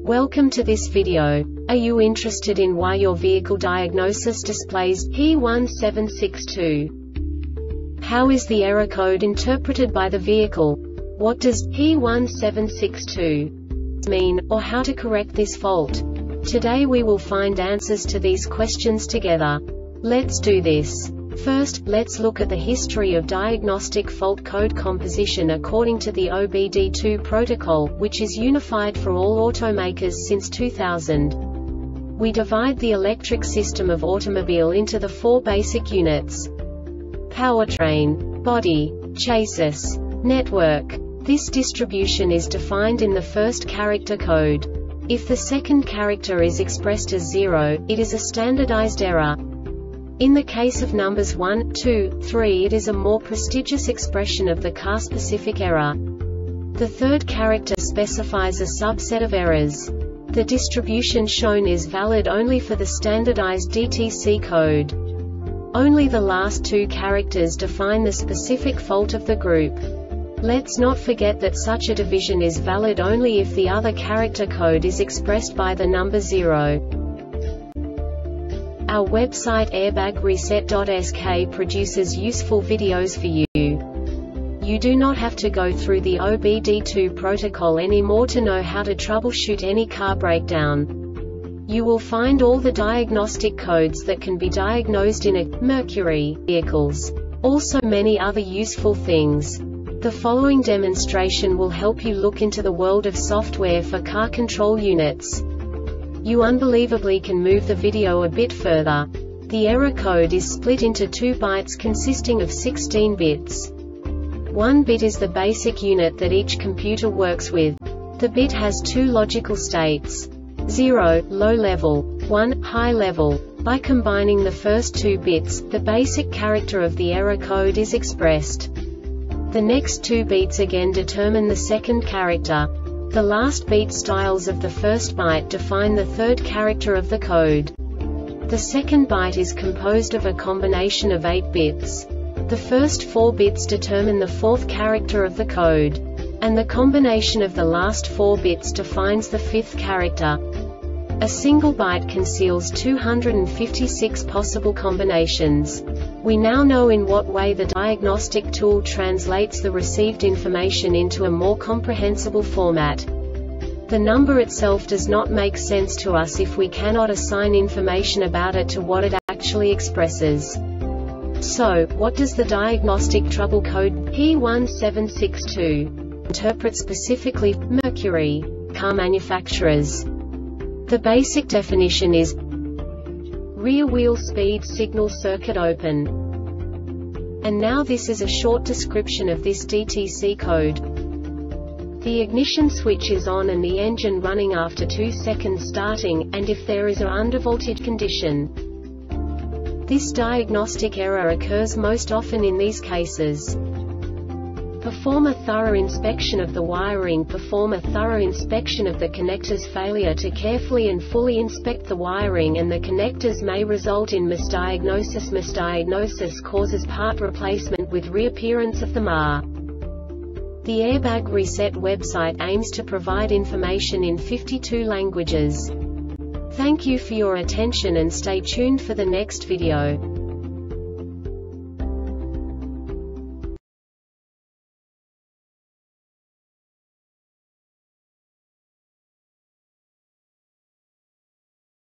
Welcome to this video. Are you interested in why your vehicle diagnosis displays P1762? How is the error code interpreted by the vehicle? What does P1762 mean, or how to correct this fault? Today we will find answers to these questions together. Let's do this. First, let's look at the history of diagnostic fault code composition according to the OBD2 protocol, which is unified for all automakers since 2000. We divide the electric system of automobile into the four basic units: powertrain, body, chassis, network. This distribution is defined in the first character code. If the second character is expressed as 0, it is a standardized error. In the case of numbers 1, 2, 3, it is a more prestigious expression of the car-specific error. The third character specifies a subset of errors. The distribution shown is valid only for the standardized DTC code. Only the last two characters define the specific fault of the group. Let's not forget that such a division is valid only if the other character code is expressed by the number 0. Our website airbagreset.sk produces useful videos for you. You do not have to go through the OBD2 protocol anymore to know how to troubleshoot any car breakdown. You will find all the diagnostic codes that can be diagnosed in a Mercury vehicles. Also many other useful things. The following demonstration will help you look into the world of software for car control units. You unbelievably can move the video a bit further. The error code is split into 2 bytes consisting of 16 bits. 1 bit is the basic unit that each computer works with. The bit has 2 logical states: 0, low level, 1, high level. By combining the first 2 bits, the basic character of the error code is expressed. The next 2 beats again determine the second character. The last beat styles of the first byte define the third character of the code. The second byte is composed of a combination of 8 bits. The first 4 bits determine the fourth character of the code. And the combination of the last 4 bits defines the fifth character. A single byte conceals 256 possible combinations. We now know in what way the diagnostic tool translates the received information into a more comprehensible format. The number itself does not make sense to us if we cannot assign information about it to what it actually expresses. So, what does the diagnostic trouble code P1762 interpret specifically for Mercury car manufacturers? The basic definition is rear wheel speed signal circuit open. And now this is a short description of this DTC code. The ignition switch is on and the engine running after 2 seconds starting, and if there is an undervoltage condition. This diagnostic error occurs most often in these cases. Perform a thorough inspection of the wiring. Perform a thorough inspection of the connectors. Failure to carefully and fully inspect the wiring and the connectors may result in misdiagnosis. Misdiagnosis causes part replacement with reappearance of the MAR. The Airbag Reset website aims to provide information in 52 languages. Thank you for your attention and stay tuned for the next video.